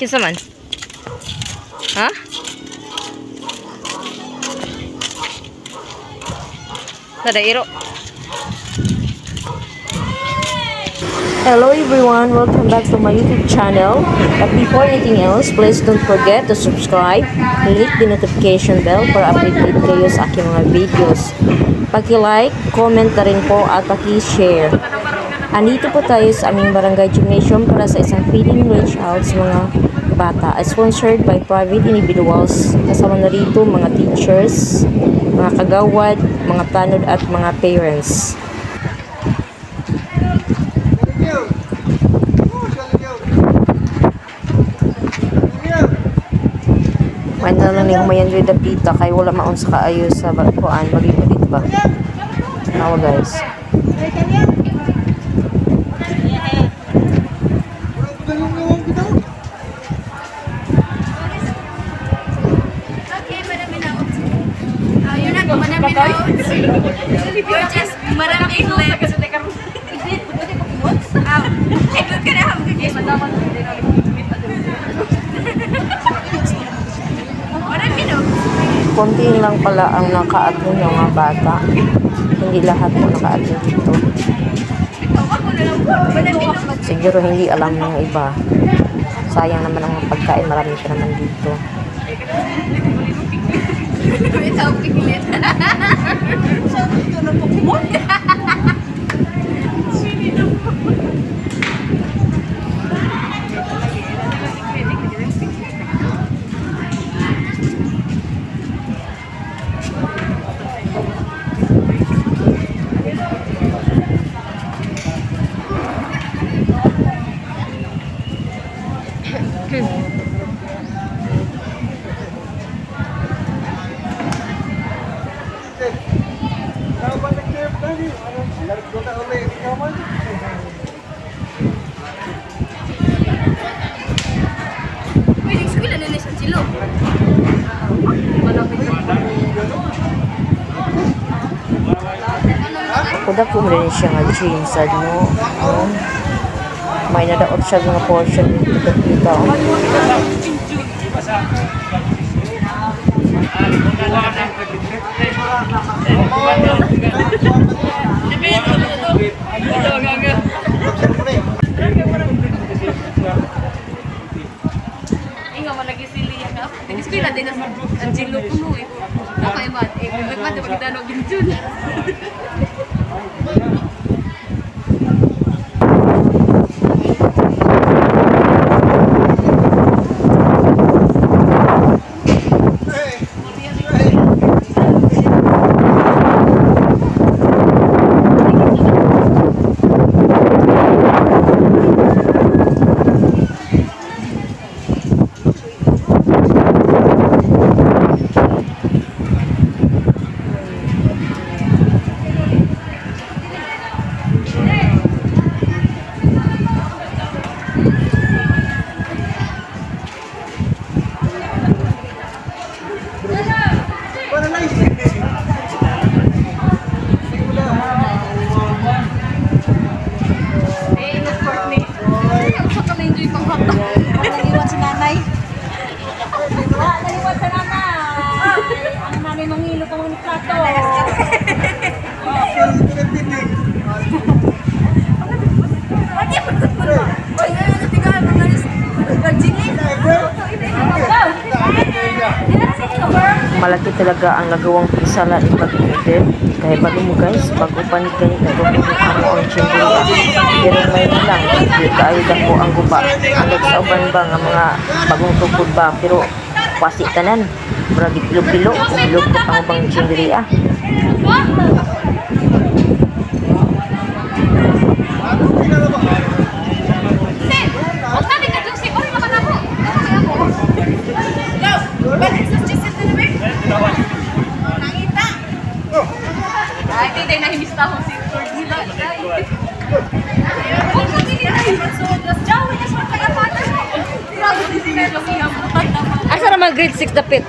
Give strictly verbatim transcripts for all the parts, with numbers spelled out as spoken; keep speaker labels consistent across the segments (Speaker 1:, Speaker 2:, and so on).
Speaker 1: Kinsa man? Ha? Nadairo.
Speaker 2: Hello everyone, welcome back to my YouTube channel. But before anything else, please don't forget to subscribe, click the notification bell para updated kayo sa aking mga videos. Paki-like, comment na rin po at paki-share. Andito po tayo sa aming barangay gymnasium para sa isang feeding reach out sa mga bata. Sponsored by private individuals. Kasama na rito mga teachers, mga kagawad, mga tanod at mga parents. May na lang yung mayan rin dapita kay wala maon sa kaayos sa barkuan magipalit ba. Tawa guys.
Speaker 3: You're just maraming lips. I don't gonna have to get
Speaker 2: Konti lang pala ang naka-attend ng mga bata. Hindi lahat po naka-attend dito. Siguro hindi alam ng iba. Sayang naman ang pagkain. Marami pa naman dito.
Speaker 3: Ito ang piglet. Ito na Pokemon.
Speaker 2: Kuda po rin siya nga jeans no. Um, may nadaot siya mga portion dito dito.
Speaker 3: Inga mo lagi sili yan na. Eskwela din na ang jilo puno eh. Kapay ba? Eh, magmanda magdano ginjun.
Speaker 2: Malaki talaga ang nagawang pisala ni pag-edit. Kaya bago mo guys, bago panig ganit nagawang mo ang chimbuya. Pero may lang, di kaayod ako ang guba. Ang nagsauban ba nga mga bagong tukod ba. Pero pasi tanan. Maragi pilo-pilo. Bilog ko pang bang chimbuya.
Speaker 1: Asa naman grade six dapit?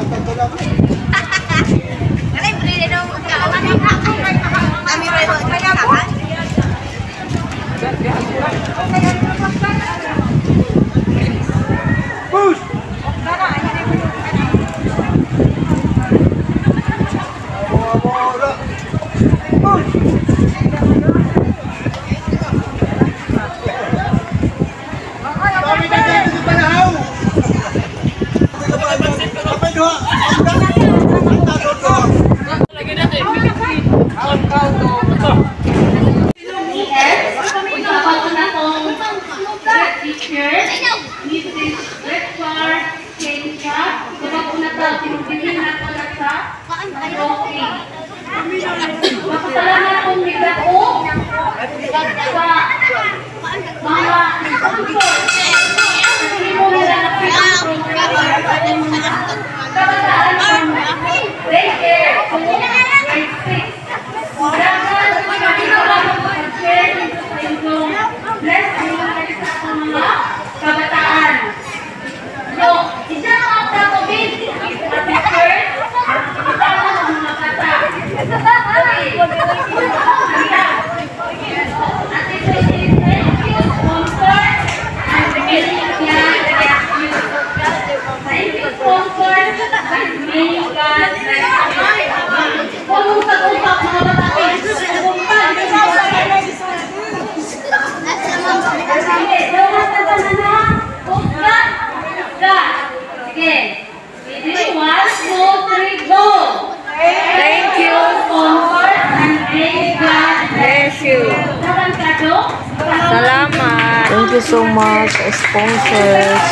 Speaker 2: Salamat. Thank you so much, sponsors.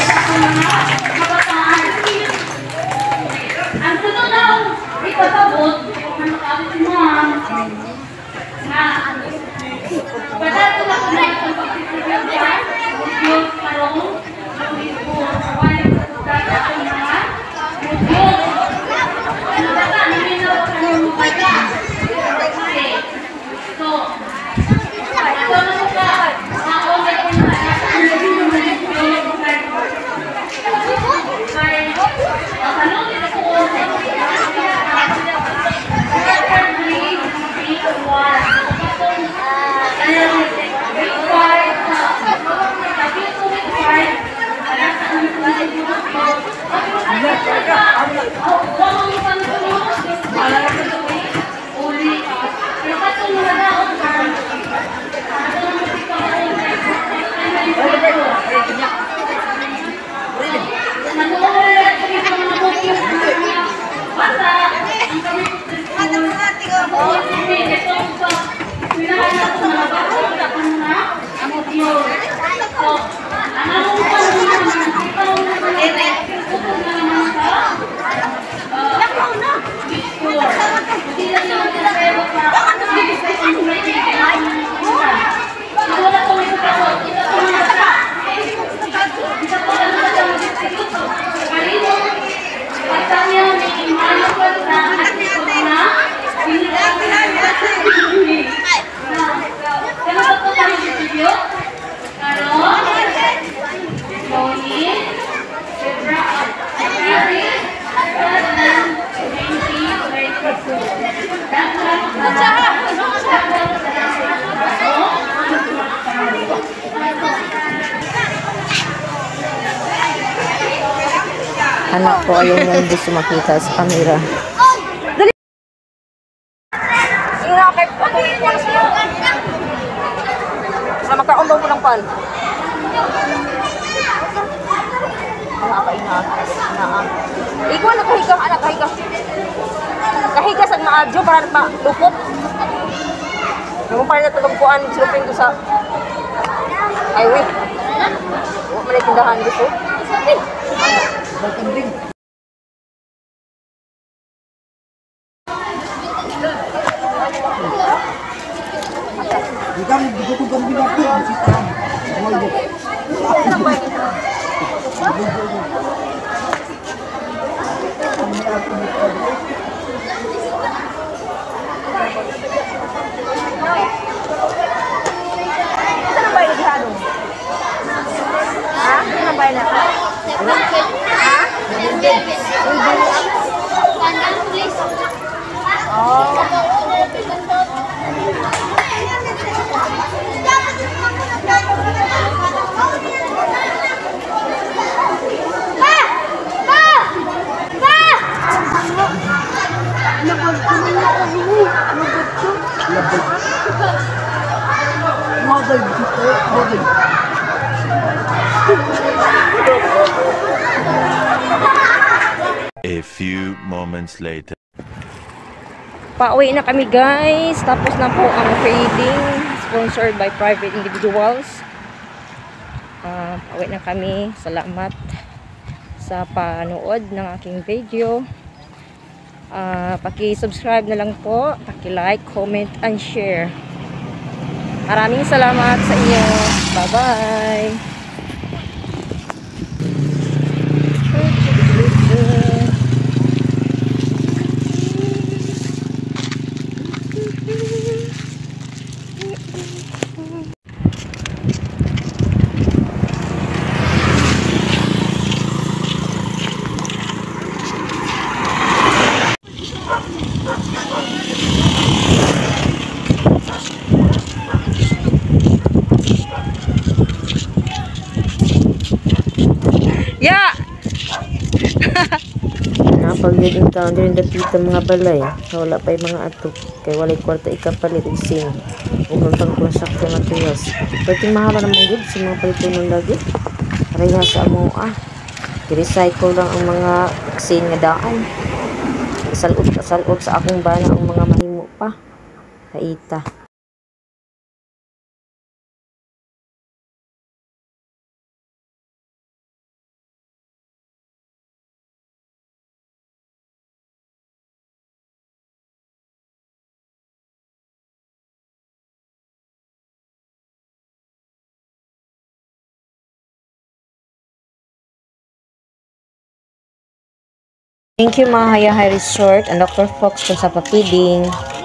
Speaker 3: Ang tuto daw, ipasabot, ang makakabit si ma'am. Na, padato na ko na itong pagsisigil ka, yung parong, yung kawan, kaya sa mga, yung, ano ba ka, naminaw ka ng mga. Okay, so, ito na mo ka, ako na ko na, ang naging mo na yung
Speaker 2: Anak ko ayaw nang gusto makita sa camera. Dali! Irakay ko ito yung mga siya. Sa magkaundaw mo ng pan. Mga kaingat. Ikaw na kahiga, anak kahiga. Kahiga sa maadyo para nagpa-lupot. Yung pa rin natulungkuan, silupin ko sa highway. Huwag man tindahan gusto. Eh! Bakanding. Ikan dibutuhkan binatang di situ. Sana ba yung hano? Ha? Sana ba yung hano? Ha?
Speaker 4: A few moments later.
Speaker 2: Pauwi na kami guys. Tapos na po ang feeding sponsored by private individuals. Uh, pauwi na kami. Salamat sa panood ng aking video. Uh, paki-subscribe na lang po. Paki-like, comment, and share. Maraming salamat sa inyo. Bye-bye.
Speaker 1: Ya.
Speaker 2: Napag-yun yung taon din dapita mga balay. Wala pa yung mga atok. Kaya walay kwarta ikapalit og sing. Kung pang konsakto na tuyas. Pwede mahaba naman good sa mga palitunan lagi. Pareha sa amo ah. I-recycle lang ang mga sing nga daan. Salot sa akong bana ang mga mahimo pa. Kaita. Thank you mga Hayahay Resort and Doctor Fox kung sa papiding.